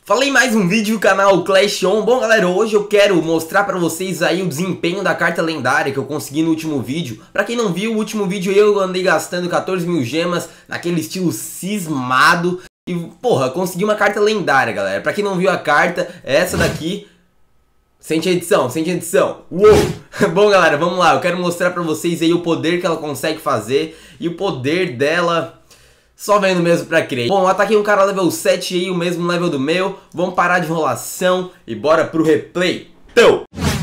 Falei mais um vídeo do canal Clash On. Bom galera, hoje eu quero mostrar pra vocês aí o desempenho da carta lendária que eu consegui no último vídeo. Pra quem não viu, o último vídeo eu andei gastando 14 mil gemas naquele estilo cismado. E porra, consegui uma carta lendária galera. Pra quem não viu a carta, é essa daqui. Sente a edição, sente a edição. Uou! Bom galera, vamos lá, eu quero mostrar pra vocês aí o poder que ela consegue fazer. E o poder dela... só vendo mesmo pra crer. Bom, eu ataquei um cara level 7 aí, o mesmo level do meu. Vamos parar de enrolação e bora pro replay. Então,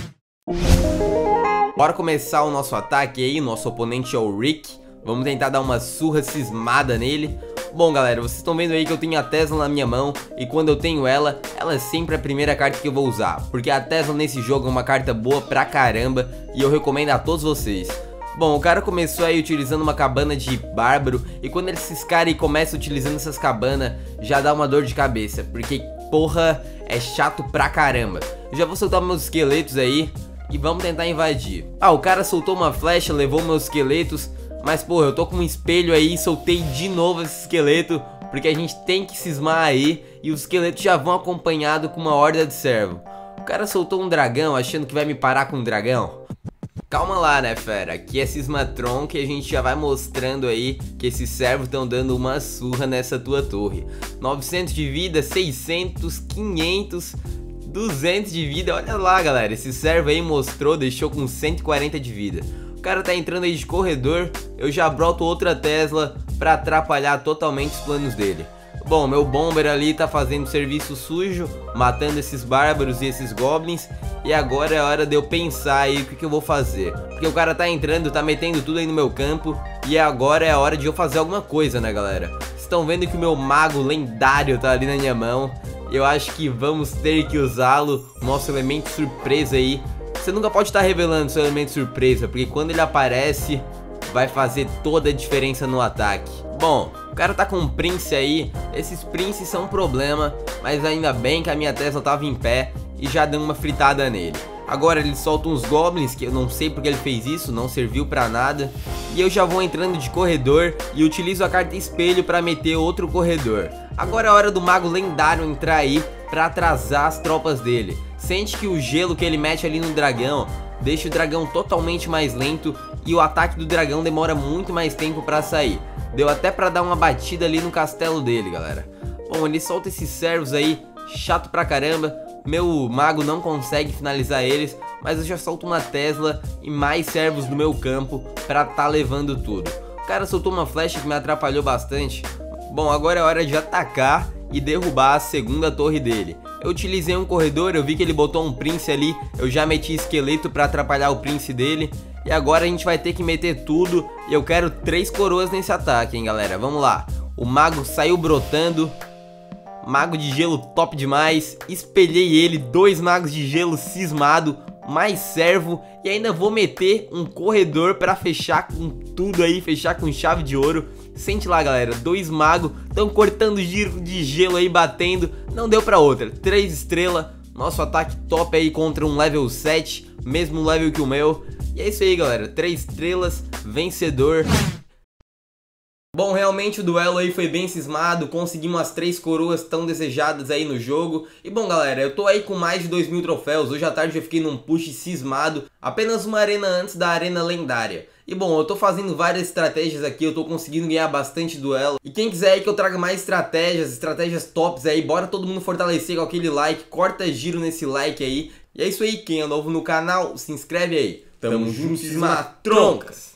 bora começar o nosso ataque aí. Nosso oponente é o Rick. Vamos tentar dar uma surra cismada nele. Bom galera, vocês estão vendo aí que eu tenho a Tesla na minha mão. E quando eu tenho ela, ela é sempre a primeira carta que eu vou usar. Porque a Tesla nesse jogo é uma carta boa pra caramba. E eu recomendo a todos vocês. Bom, o cara começou aí utilizando uma cabana de bárbaro. E quando esses caras aí começam utilizando essas cabanas, já dá uma dor de cabeça. Porque, porra, é chato pra caramba. Eu já vou soltar meus esqueletos aí e vamos tentar invadir. Ah, o cara soltou uma flecha, levou meus esqueletos. Mas, porra, eu tô com um espelho aí e soltei de novo esse esqueleto. Porque a gente tem que cismar aí. E os esqueletos já vão acompanhado com uma horda de servo. O cara soltou um dragão achando que vai me parar com um dragão. Calma lá, né, fera? Aqui é Cismatron que a gente já vai mostrando aí que esses servos estão dando uma surra nessa tua torre. 900 de vida, 600, 500, 200 de vida. Olha lá, galera. Esse servo aí mostrou, deixou com 140 de vida. O cara tá entrando aí de corredor. Eu já broto outra Tesla pra atrapalhar totalmente os planos dele. Bom, meu bomber ali tá fazendo serviço sujo, matando esses bárbaros e esses goblins. E agora é hora de eu pensar aí o que eu vou fazer. Porque o cara tá entrando, tá metendo tudo aí no meu campo. E agora é a hora de eu fazer alguma coisa, né, galera? Vocês estão vendo que o meu mago lendário tá ali na minha mão. Eu acho que vamos ter que usá-lo, nosso elemento surpresa aí. Você nunca pode estar revelando seu elemento surpresa, porque quando ele aparece, vai fazer toda a diferença no ataque. Bom, o cara tá com um Prince aí. Esses Princes são um problema, mas ainda bem que a minha Tesla tava em pé e já deu uma fritada nele. Agora ele solta uns Goblins, que eu não sei porque ele fez isso, não serviu pra nada. E eu já vou entrando de corredor e utilizo a carta espelho pra meter outro corredor. Agora é a hora do mago lendário entrar aí pra atrasar as tropas dele. Sente que o gelo que ele mete ali no dragão deixa o dragão totalmente mais lento e o ataque do dragão demora muito mais tempo pra sair. Deu até pra dar uma batida ali no castelo dele, galera. Bom, ele solta esses servos aí, chato pra caramba. Meu mago não consegue finalizar eles, mas eu já solto uma Tesla e mais servos no meu campo pra tá levando tudo. O cara soltou uma flecha que me atrapalhou bastante. Bom, agora é hora de atacar e derrubar a segunda torre dele. Eu utilizei um corredor, eu vi que ele botou um Prince ali, eu já meti esqueleto pra atrapalhar o Prince dele. E agora a gente vai ter que meter tudo e eu quero 3 coroas nesse ataque, hein, galera. Vamos lá. O mago saiu brotando. Mago de gelo top demais. Espelhei ele, 2 magos de gelo cismado, mais servo. E ainda vou meter um corredor pra fechar com tudo aí, fechar com chave de ouro. Sente lá, galera, 2 magos estão cortando giro de gelo aí, batendo. Não deu pra outra, 3 estrelas. Nosso ataque top aí contra um level 7, mesmo level que o meu. E é isso aí, galera, 3 estrelas, vencedor. Bom, realmente o duelo aí foi bem cismado, conseguimos as 3 coroas tão desejadas aí no jogo. E bom galera, eu tô aí com mais de 2.000 troféus, hoje à tarde eu fiquei num push cismado, apenas uma arena antes da arena lendária. E bom, eu tô fazendo várias estratégias aqui, eu tô conseguindo ganhar bastante duelo. E quem quiser aí que eu traga mais estratégias tops aí, bora todo mundo fortalecer com aquele like, corta giro nesse like aí. E é isso aí, quem é novo no canal, se inscreve aí. Tamo junto, Cismatroncas!